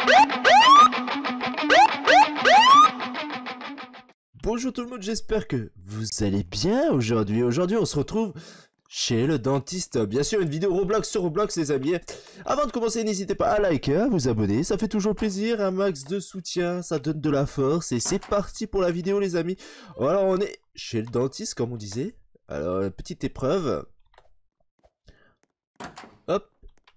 Bonjour tout le monde, j'espère que vous allez bien aujourd'hui. Aujourd'hui, on se retrouve chez le dentiste. Bien sûr, une vidéo Roblox sur Roblox, les amis. Avant de commencer, n'hésitez pas à liker, à vous abonner. Ça fait toujours plaisir, un max de soutien, ça donne de la force. Et c'est parti pour la vidéo, les amis. Alors, on est chez le dentiste, comme on disait. Alors, une petite épreuve. Hop.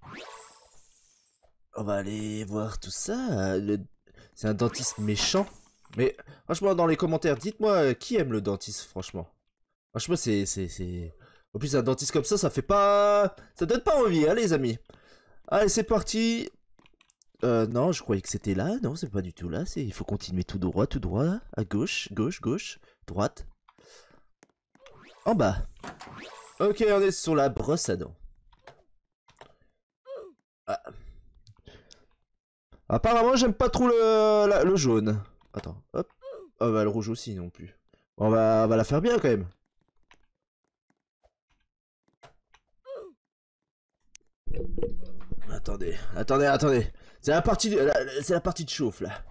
On va aller voir tout ça. C'est un dentiste méchant. Mais franchement, dans les commentaires, dites-moi qui aime le dentiste, franchement. Franchement, c'est... En plus, un dentiste comme ça fait pas... Ça donne pas envie, hein, les amis. Allez, c'est parti. Non, je croyais que c'était là. Non, c'est pas du tout là. Il faut continuer tout droit, à gauche, gauche, droite. En bas. Ok, on est sur la brosse à dents. Ah. Apparemment, j'aime pas trop le jaune. Attends, hop. Oh, bah, le rouge aussi, non plus. On va la faire bien, quand même. Attendez. C'est la partie de chauffe, là.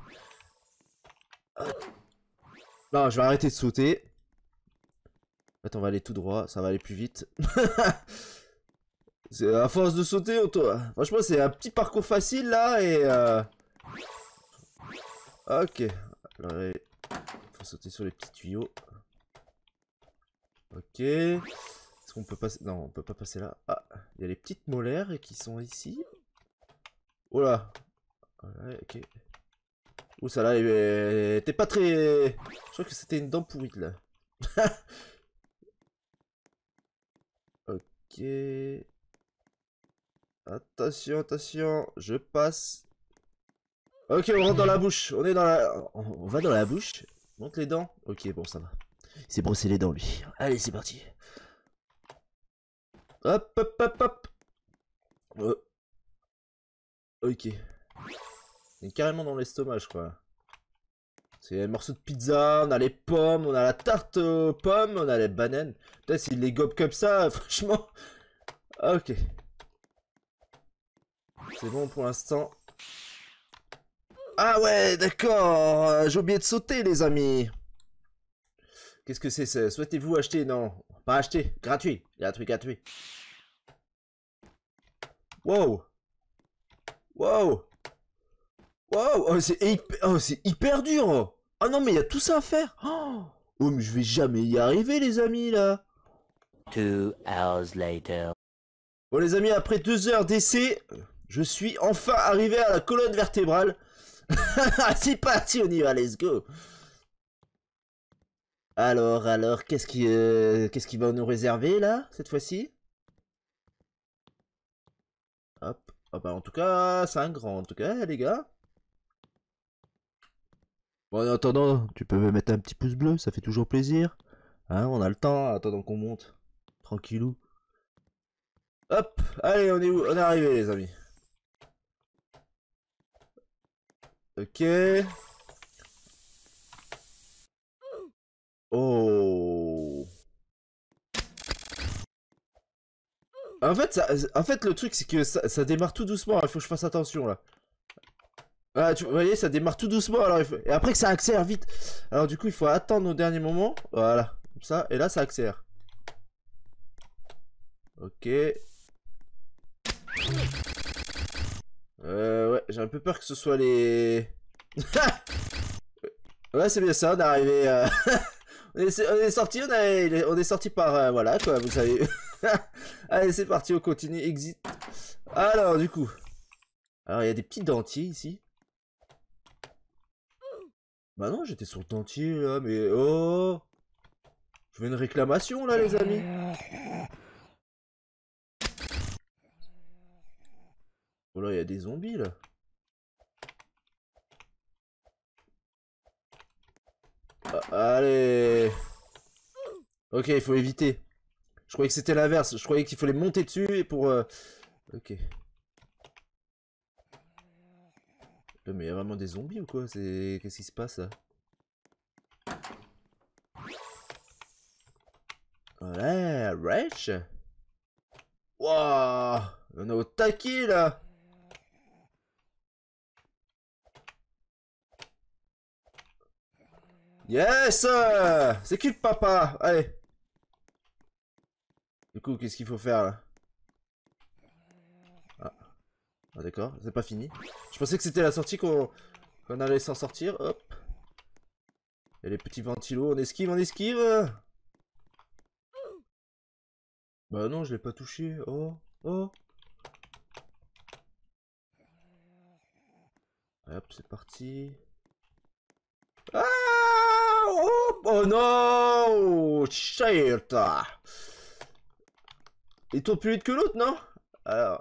Non, je vais arrêter de sauter. Attends, on va aller tout droit, ça va aller plus vite. C'est à force de sauter, franchement, c'est un petit parcours facile, là, et... Ok. Alors, faut sauter sur les petits tuyaux. Ok. Est-ce qu'on peut passer... Non, on peut pas passer là. Ah, il y a les petites molaires qui sont ici. Oh là. Ouais, ok. Ouh, ça là, t'es pas très... Je crois que c'était une dent pourrie, là. Ok. Attention, je passe. Ok, on rentre dans la bouche. On est dans la... On va dans la bouche. Monte les dents. Ok, bon, ça va. Il s'est brossé les dents, lui. Allez, c'est parti. Hop. Ok. Il est carrément dans l'estomac, je crois. C'est un morceau de pizza, on a les pommes, on a la tarte aux pommes, on a les bananes. Peut-être s'il les gobe comme ça, franchement. Ok. C'est bon pour l'instant. Ah ouais, d'accord. J'ai oublié de sauter, les amis. Qu'est-ce que c'est ça? Souhaitez-vous acheter? Non. Pas acheter. Gratuit. Gratuit. Wow. Oh, c'est hyper dur. Oh non, mais il y a tout ça à faire. Oh, mais je vais jamais y arriver, les amis, là. 2 hours later. Bon, les amis, après 2 heures d'essai, je suis enfin arrivé à la colonne vertébrale. C'est parti, on y va, let's go. Alors, qu'est-ce qui va nous réserver, là, cette fois-ci? Hop. Ah bah, en tout cas, c'est un grand, en tout cas, les gars. Bon, en attendant, tu peux me mettre un petit pouce bleu, ça fait toujours plaisir. Hein, on a le temps, attendant qu'on monte. Tranquillou. Hop, allez, on est où? On est arrivé, les amis. Ok. Oh. En fait, le truc, c'est que ça démarre tout doucement. Il faut que je fasse attention, là. Ah, vous voyez, ça démarre tout doucement. Alors et après que ça accélère vite. Alors, du coup, il faut attendre au dernier moment. Voilà. Comme ça. Et là, ça accélère. Ok. Ouais, j'ai un peu peur que ce soit les... Ouais, c'est bien ça, on est arrivé... on est sorti, on est sorti par... voilà, quoi, vous savez. Allez, c'est parti, on continue, exit. Alors, du coup... Alors, il y a des petits dentiers, ici. Bah non, j'étais sur le dentier, là, mais... Oh! Je veux une réclamation, là, les amis. Oh là, il y a des zombies, là. Ah, allez. Ok, il faut éviter. Je croyais que c'était l'inverse. Je croyais qu'il fallait monter dessus et pour... Ok. Mais il y a vraiment des zombies ou quoi? Qu'est-ce qui se passe, là? Ouais, wesh. Wouah. On est au taquet, là. Yes! C'est qui le papa? Allez. Du coup, qu'est-ce qu'il faut faire là? Ah d'accord, c'est pas fini. Je pensais que c'était la sortie qu'on allait s'en sortir. Hop. Il y a les petits ventilos, on esquive, on esquive. Bah non, je l'ai pas touché. Oh, oh. Hop, c'est parti. Ah! Oh, oh non! Shit! Il tourne plus vite que l'autre, non? Alors...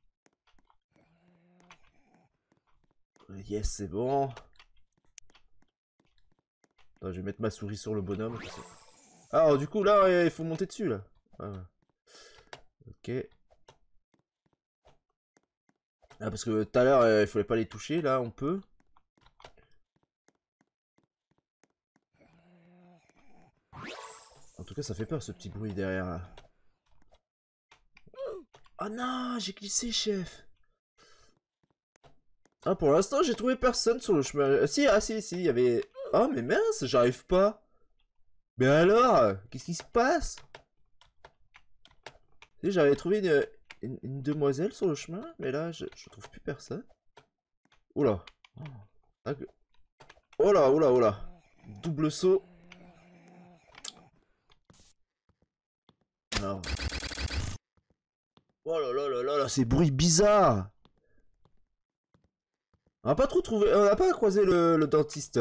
Yes, c'est bon. Attends, je vais mettre ma souris sur le bonhomme. Alors, du coup, là, il faut monter dessus, là. Ah. Ok. Ah, parce que tout à l'heure, il fallait pas les toucher. Là, on peut. En tout cas, ça fait peur, ce petit bruit derrière, là. Oh non, j'ai glissé, chef. Ah, pour l'instant, j'ai trouvé personne sur le chemin. Si, si, il y avait... Oh, mais mince, j'arrive pas. Mais alors, qu'est-ce qui se passe? J'avais trouvé une demoiselle sur le chemin, mais là, je trouve plus personne. Oula. Oh là, oh là, oh là. Double saut. Alors. Oh là là là là là, ces bruits bizarres. On n'a pas trop trouvé... On n'a pas croisé le dentiste.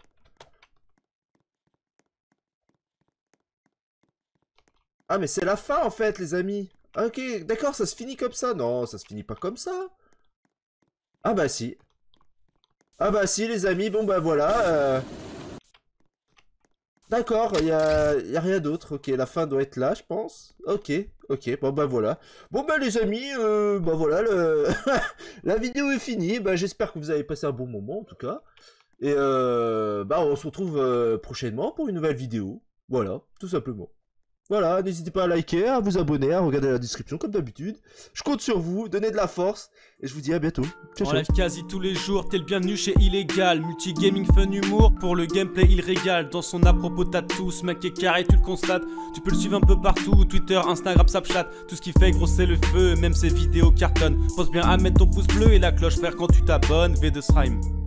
Ah, mais c'est la fin, en fait, les amis. Ok, d'accord, ça se finit comme ça. Non, ça se finit pas comme ça. Ah bah si. Ah bah si, les amis, bon bah voilà. D'accord, y a rien d'autre. Ok, la fin doit être là, je pense. Ok, ok, bon bah voilà. Bon bah les amis, bah voilà, la vidéo est finie. Bah j'espère que vous avez passé un bon moment, en tout cas. Et bah on se retrouve prochainement pour une nouvelle vidéo. Voilà, tout simplement. Voilà, n'hésitez pas à liker, à vous abonner, à regarder la description comme d'habitude. Je compte sur vous, donnez de la force, et je vous dis à bientôt. Ciao, En ciao. live quasi tous les jours, t'es le bienvenu chez Illégal. Multi-gaming, fun, humour, pour le gameplay il régale. Dans son à propos t'as tout, ce mec est carré, tu le constates. Tu peux le suivre un peu partout, Twitter, Instagram, Snapchat. Tout ce qui fait gros c'est le feu, même ses vidéos cartonnent. Pense bien à mettre ton pouce bleu et la cloche frère quand tu t'abonnes, V2 Srime.